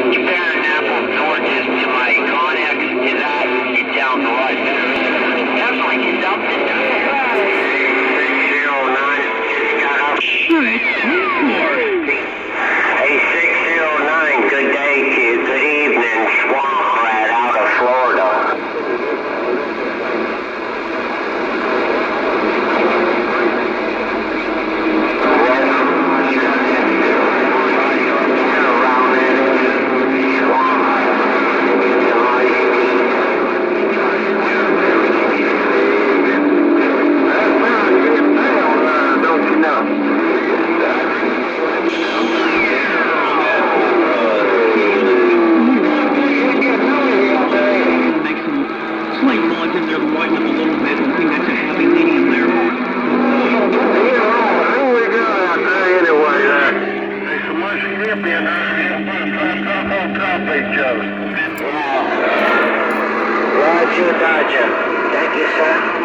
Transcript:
Comparing apples and oranges to my Connex, is that it sounds a lot better. Definitely gets up and down. 609, just got up. Hey, 609, good day to you. Good evening, Swamp Rat out of Florida. Roger, Dodger. Thank you, sir.